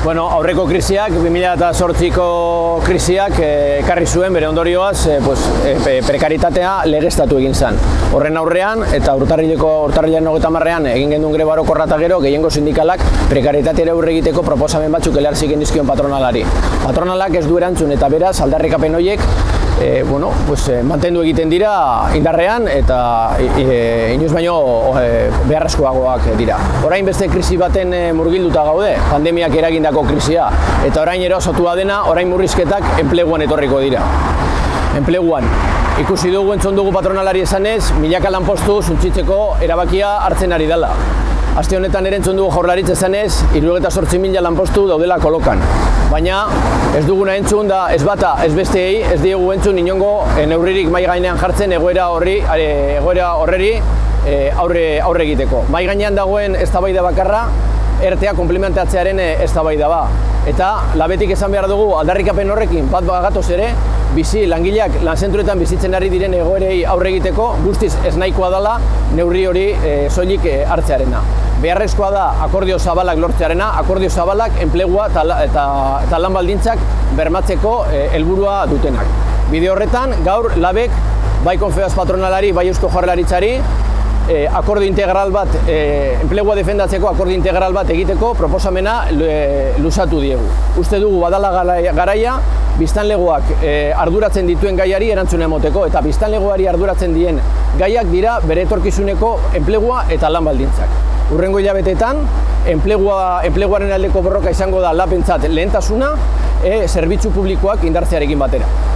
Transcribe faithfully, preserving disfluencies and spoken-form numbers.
Bueno, aurreko krisiak, bi mila zortziko krisiak ekarri zuen bere ondorioaz pues, e, prekaritatea legeztatu egin zen. Horren aurrean, eta urtarrileko urtarrilaren hogeita hamarrean egin gendun greba orokorra eta gero, gehiengo sindikalak prekaritateari aurre egiteko proposamen batzuk helarsi egin dizkion patronalari. Patronalak ez du erantzun eta beraz aldarrikapen horiek E, bueno, pues, e, mantendu egiten dira indarrean eta e, inoiz baino e, beharrezkoagoak dira. Orain beste krisi baten e, murgilduta gaude, pandemiak eragindako krisia, eta orain erosotua dena, orain murrizketak enpleguan etorriko dira. Enpleguan, ikusi dugu, entzun dugu patronalari esanez, milaka lanpostu suntsitzeko erabakia hartzen ari dela. Aste honetan ere entzun dugu Jaurlaritza esanez, hirurogeita zortzi mila lanpostu daudela kolokan. Baina ez duguna entzun da ez bata, ez besteei, ez diegu entzun inongo neurririk mahai gainean jartzen egoera horri, egoera horreri aurre, aurre egiteko. Mahai gainean dagoen eztabaida bakarra, ertea konplementatzearen eztabaida ba. Eta labetik esan behar dugu aldarrikapen horrekin bat bagatoz ere, bizi langileak lanzentruetan bizitzen ari diren egoerei aurre egiteko guztiz ez nahikoa dela neurri hori e, soilik e, hartzearena. Beharrezkoa da akordio zabalak lortzearena, akordio zabalak enplegua eta, eta, eta lan baldintzak bermatzeko helburua e, dutenak. Bide horretan, gaur labek bai Confebask patronalari, bai Eusko Jaurlaritzari E, akordio integral bat, e, enplegua defendatzeko akordio integral bat egiteko proposamena e, luzatu diegu. Uste dugu badala garaia, biztanlegoak e, arduratzen dituen gaiari erantzuna emoteko, eta biztanlegoari arduratzen dien gaiak dira bere etorkizuneko enplegua eta lan baldintzak. Hurrengo hilabetetan, enplegua, enpleguaren aldeko borroka izango da lapentzat lehentasuna, e, zerbitzu publikoak indartzearekin batera.